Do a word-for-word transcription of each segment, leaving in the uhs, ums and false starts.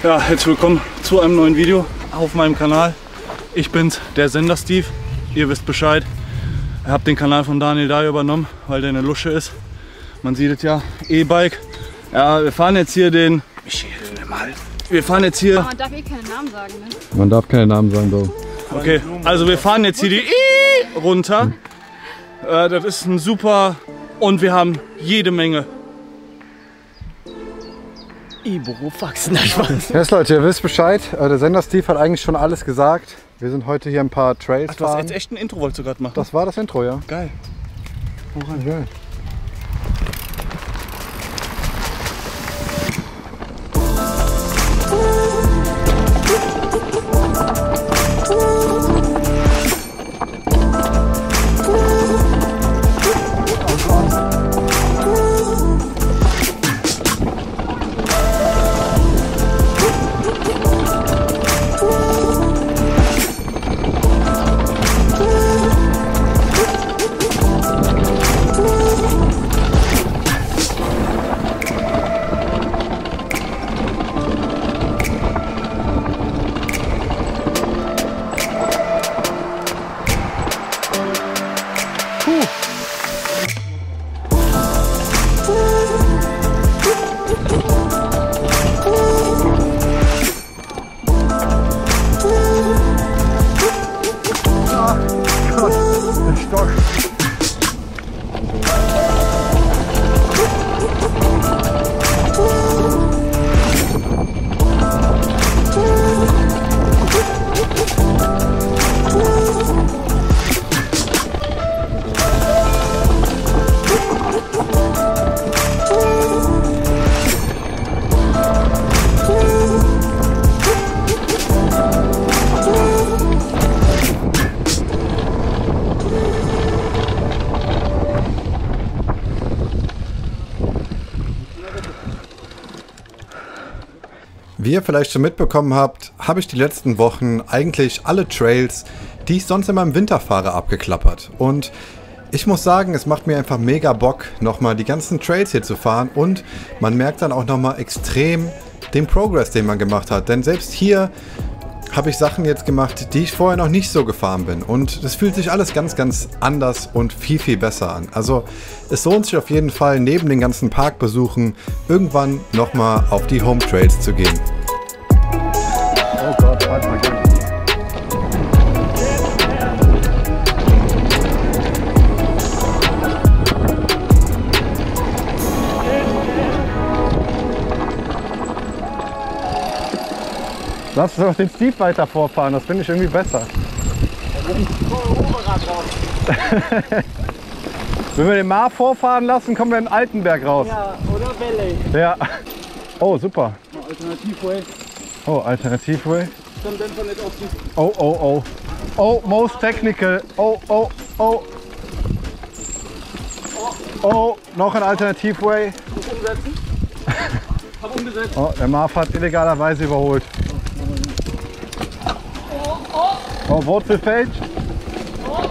Ja, herzlich willkommen zu einem neuen Video auf meinem Kanal. Ich bin's, der Sender Steve. Ihr wisst Bescheid. Ich habe den Kanal von Daniel Dyer übernommen, weil der eine Lusche ist. Man sieht es ja, E-Bike. Ja, wir fahren jetzt hier den... Michi, hilf mir mal. Wir fahren jetzt hier... Aber man darf eh keine Namen sagen, ne? Man darf keine Namen sagen, Bro. Okay, also wir fahren jetzt hier die I runter. Äh, das ist ein super... Und wir haben jede Menge... Ibro-Faxen, nein, Spaß. Yes, Leute, ihr wisst Bescheid. Der Sender Steve hat eigentlich schon alles gesagt. Wir sind heute hier ein paar Trails Ach, du hast fahren. jetzt echt ein Intro, wolltest du gerade machen? Das war das Intro, ja. Geil. Oh, geil. Wie ihr vielleicht schon mitbekommen habt, habe ich die letzten Wochen eigentlich alle Trails, die ich sonst immer im Winter fahre, abgeklappert. Und ich muss sagen, es macht mir einfach mega Bock, nochmal die ganzen Trails hier zu fahren. Und man merkt dann auch nochmal extrem den Progress, den man gemacht hat. Denn selbst hier habe ich Sachen jetzt gemacht, die ich vorher noch nicht so gefahren bin. Und das fühlt sich alles ganz, ganz anders und viel, viel besser an. Also es lohnt sich auf jeden Fall, neben den ganzen Parkbesuchen irgendwann nochmal auf die Home Trails zu gehen. Oh Gott, halt mal ganz. Lass uns doch den Steve weiter vorfahren, das finde ich irgendwie besser. Wenn wir den Mar vorfahren lassen, kommen wir in Altenberg raus. Ja, oder Valley. Ja. Oh, super. Alternativway. Oh, Alternativway. Kommt einfach nicht auf die... Oh, oh, oh. Oh, most technical. Oh, oh, oh. Oh, noch ein Alternativway. Muss umsetzen. Hab umgesetzt. Oh, der Marv hat illegalerweise überholt. Oh, Wurzelfeld. Oh.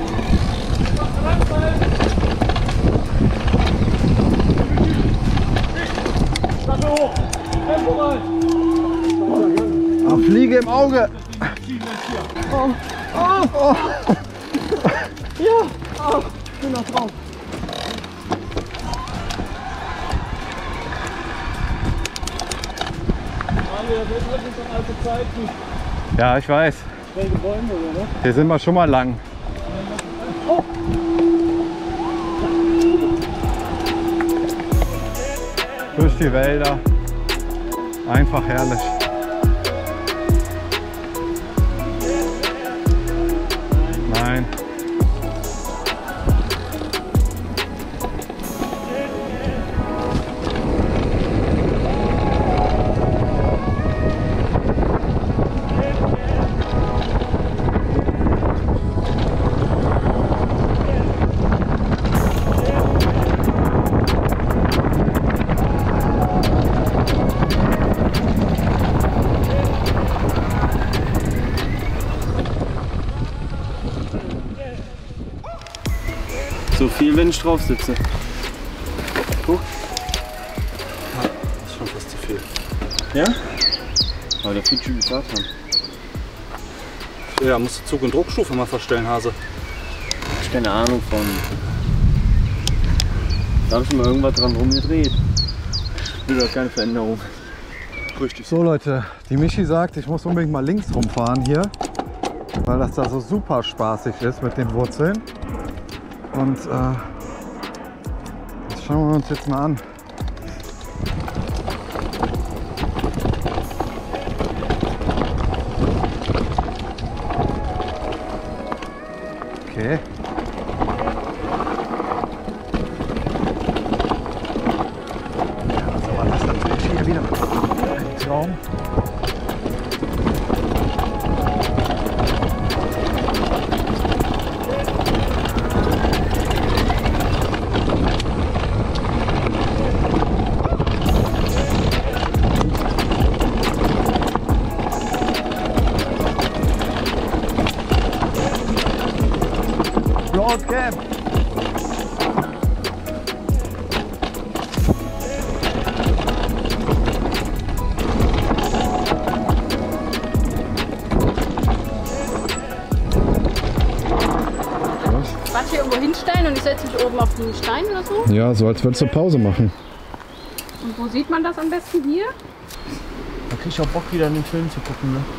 Staffel hoch. Tempo mal. Ach, Fliege im Auge. Oh. Oh. Oh. Ja. Oh. Ich bin noch drauf. Das sind doch alte Zeiten. Ja, ich weiß. Welche Bäume, oder? Hier sind wir schon mal lang. Oh. Durch die Wälder. Einfach herrlich. Nein. So viel, wenn ich drauf sitze. Guck. Das ist schon fast zu viel. Ja? Aber der fühlt schon gesagt haben. Ja, musst du Zug- und Druckstufe mal verstellen, Hase. Ich keine Ahnung von. Da habe ich mal irgendwas dran rumgedreht. Wieder keine Veränderung. Richtig. So Leute, die Michi sagt, ich muss unbedingt mal links rumfahren hier, weil das da so super spaßig ist mit den Wurzeln. Und äh, das schauen wir uns jetzt mal an. Okay. Also war das natürlich hier wieder ein Traum. Broad Camp. Warte hier irgendwo hinstellen und ich setze mich oben auf den Stein oder so? Ja, so als würdest du Pause machen. Und wo sieht man das am besten hier? Da krieg ich auch Bock wieder in den Film zu gucken, ne?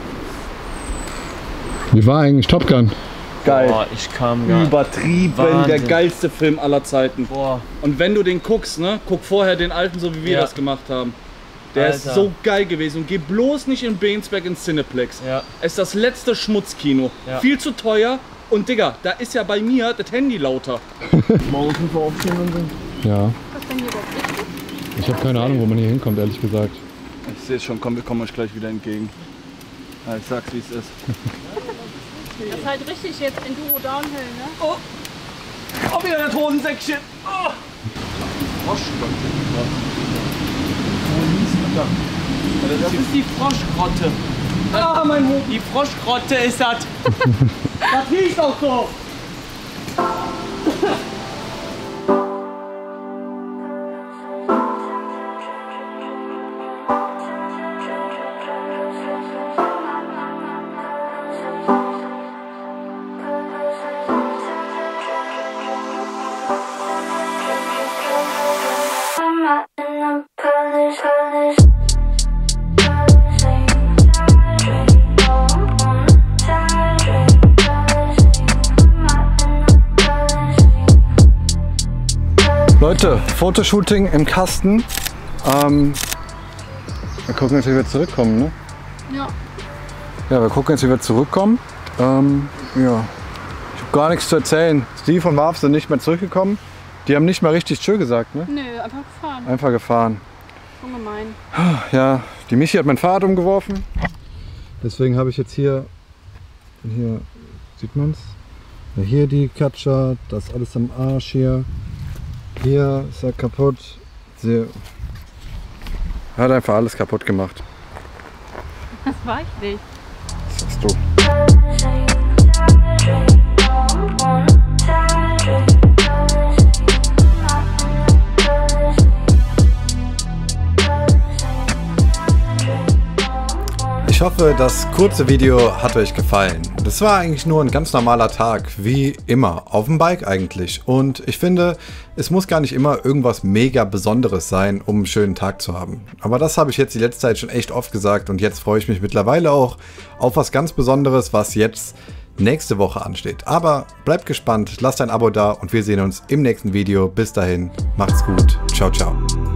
Wie war eigentlich Top Gun? Geil. Boah, ich kam gar Übertrieben, Wahnsinn. der geilste Film aller Zeiten. Boah. Und wenn du den guckst, ne, guck vorher den alten, so wie wir Ja. das gemacht haben. Der Alter. ist so geil gewesen. Und geh bloß nicht in Beensberg ins Cineplex. Ja. Es ist das letzte Schmutzkino. Ja. Viel zu teuer. Und Digga, da ist ja bei mir das Handy lauter. Morgen fünf Uhr aufstehen und so. Ja, Was denn hier überhaupt richtig? ich habe keine Ahnung, wo man hier hinkommt, ehrlich gesagt. Ich sehe es schon, komm, wir kommen euch gleich wieder entgegen. Ja, ich sag's, wie es ist. Das ist halt richtig jetzt Enduro Downhill, ne? Oh, oh wieder das Hosensäckchen. Oh. Das ist die Froschgrotte. Ah, mein Hund. Die Froschgrotte ist das. Das hieß auch so. Leute, Fotoshooting im Kasten. Ähm, wir gucken jetzt, wie wir zurückkommen, ne? Ja. Ja, wir gucken jetzt, wie wir zurückkommen. Ähm, ja. Ich habe gar nichts zu erzählen. Steve und Marv sind nicht mehr zurückgekommen. Die haben nicht mal richtig Tschö gesagt, ne? Nö, einfach gefahren. Einfach gefahren. Ungemein. Ja, die Michi hat mein Fahrrad umgeworfen. Deswegen habe ich jetzt hier, hier sieht man es, ja, hier die Katscha, das ist alles am Arsch hier. Hier ist er kaputt. Sie hat einfach alles kaputt gemacht. Das war ich nicht. Das hast du. Ich hoffe, das kurze Video hat euch gefallen. Das war eigentlich nur ein ganz normaler Tag, wie immer, auf dem Bike eigentlich. Und ich finde, es muss gar nicht immer irgendwas mega Besonderes sein, um einen schönen Tag zu haben. Aber das habe ich jetzt die letzte Zeit schon echt oft gesagt und jetzt freue ich mich mittlerweile auch auf was ganz Besonderes, was jetzt nächste Woche ansteht. Aber bleibt gespannt, lasst ein Abo da und wir sehen uns im nächsten Video. Bis dahin, macht's gut. Ciao, ciao.